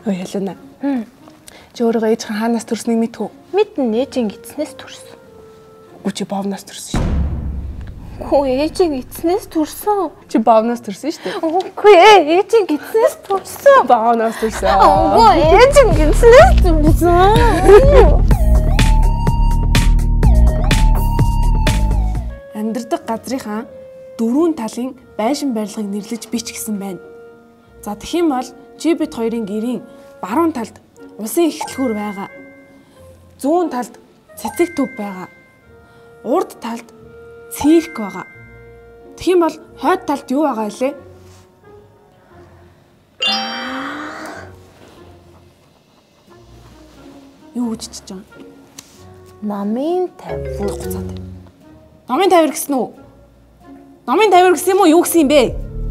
Ой ялуна. Чи өөрөө ээж хаанаас төрснийг мэдв үү? Мэднэ, ээжийн эцнээс төрсөн. Үгүй чи бовноос төрсөн шүү. Хөө ээжийн эцнээс төрсөн. Чи бовноос төрсөн шүү дээ. Үгүй ээжийн эцнээс төрсөн. Бовноос төрсөн. Үгүй ээжийн эцнээс төрсөн. Амьдардаг газрынхаа дөрвөн талын байшин барилгыг нэрлэж бич гэсэн байна. За тэгхийн бол чи бид хоёрын гэрийн баруун талд усын ихтлгүүр байгаа. Зүүн талд цэцэг төв байгаа. Урд талд цирк байгаа. Тэгхийн бол хойд талд юу байгаа лээ? Юу үжиж байгаа? Номын тавир хуцаад. Номын тавир гэсэн үү? Номын тавир гэсэн юм уу? Юу гэсэн юм бэ?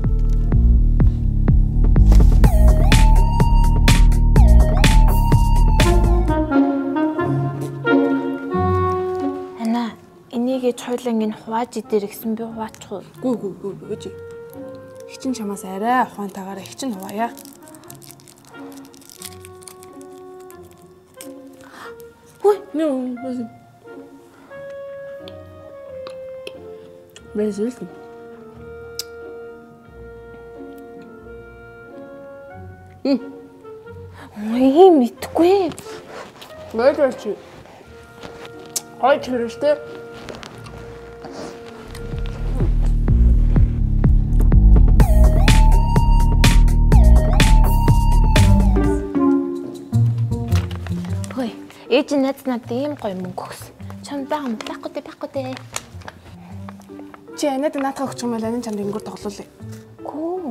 Энийг хойлонгийн хувааж идэр гэсэн би хуваачих уу? Гүү гэж. Их чин чамаас арай ухаантайгаар их чин хуваая. Ой, нөө. Бэзэлт. Ой, мэдгүй. Мэдээч. Ой, тэрвэртэй. Ээж надад ийм гоё мөнгө өгсөн. Чамд байхгүй дээ. Чи анаад наатах өгч юм бол анаа чамд ингэр тоглоулъя. Гүү.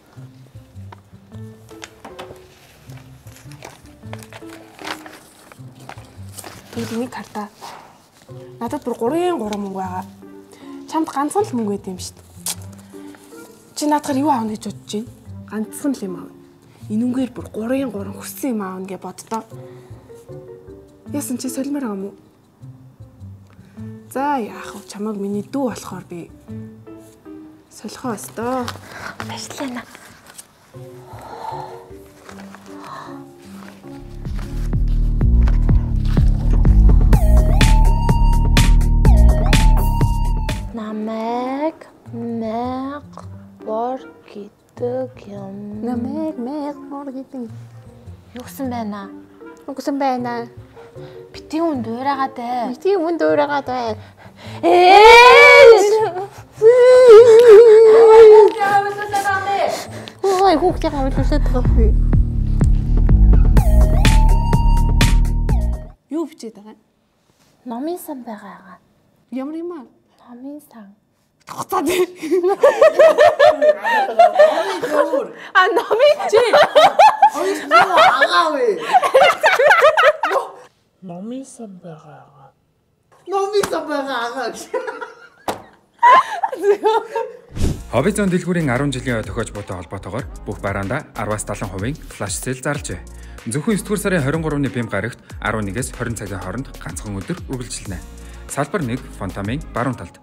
Тэгвэл нэг карта. Надад бүр 3 мөнгө байгаа. Чамд ганцхан л мөнгө байд юм шүү дээ. Чи наатахаар юу аавна гэж бодож байна? Ганцхан л юм аав. Энүүгээр бүр 3 хүссэн юм аавна гэж боддоо. Яасан чи солимоор байгаа юм уу? За яах вэ? Чамайг миний дүү болохоор би солихоо өстөө. Баярлалаа. Намайг бор гэдэг юм. Намайг бор гэдэг. Юу гэсэн байна? Үгсэн байна. Бити үн дуурайгаа даа. Ой, хүүхдээ гавлуулаад байгаа. Юу бичээд байгаа? Номын сан байгаа. Ямар юм аа? Номын сан. Хуцаад. Номын чи. Ой, агаа вэ. Номын сан байгаа. Hobbyzone дэлгүүрийн 10 жилийн тохиож буйтай холбоотойгоор бүх бараандаа 10-70% флаш сейл зарлжээ. Зөвхөн 9 дугаар сарын 23-ны бэм гарагт 11-ээс 20 цагийн хооронд ганцхан өдөр үргэлжилнэ. Салбар 1 Фонтамын баруун талд.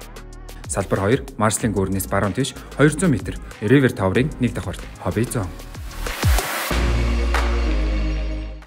Салбар 2 Марслын гүүрнээс баруун тийш 200 м. Ривер таврын 1 давхарт. Hobbyzone